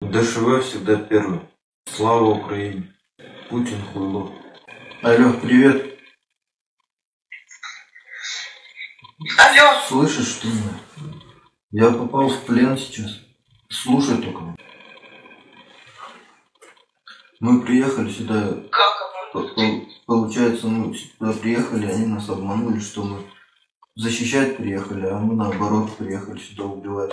ДШВ всегда первый. Слава Украине. Путин хуйло. Алло, привет. Алло. Слышишь, что ли? Я попал в плен сейчас. Слушай только. Мы приехали сюда. Как Получается, мы сюда приехали, они нас обманули, что мы защищать приехали, а мы наоборот приехали сюда убивать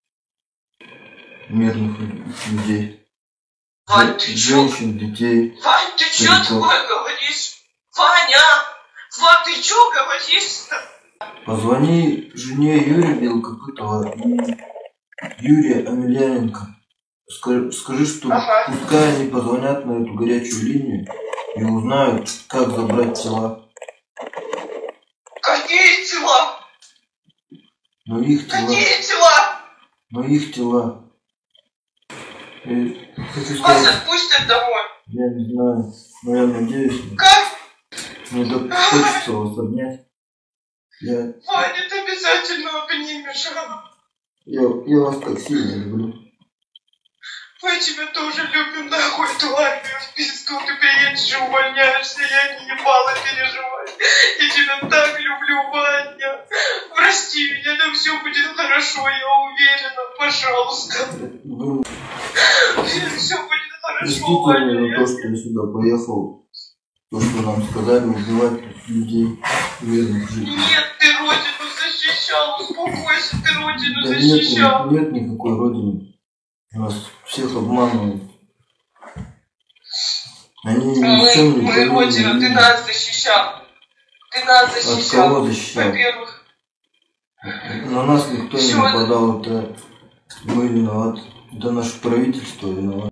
мирных людей. Вань, ты Женщин, детей. Вань, ты чё такое говоришь? Ваня! Вань, ты чё говоришь-то? Позвони жене Юрия Белокопытова и Юрия Амельяненко. Скажи, что пускай они позвонят на эту горячую линию и узнают, как забрать тела. Какие тела? Но их тела. Какие тела? Но их тела. Хочу Вас сказать, отпустят домой? я не знаю, но я надеюсь. Как? Мне так хочется вас обнять. Ваня, ты обязательно обнимешь. Я вас так сильно люблю. Мы тебя тоже любим, нахуй, эту армию в пизду. Ты приедешь и увольняешься, я не ебала переживай. Я тебя так люблю, Ваня. Прости меня, да все будет хорошо, я уверена, пожалуйста. Все будет хорошо, Простите Ваня. меня за то, что я сюда поехал. То, что нам сказали, убивать людей, мирных жителей. Нет, ты родину защищал, успокойся, ты родину Да защищал. нет никакой родины. Нас всех обманывают. Они ни в чем не Мы родину, ты нас защищал. Ты нас защищал. От кого защищал? Во-первых. На нас никто не нападал, это мы виноваты. Это наше правительство виновато.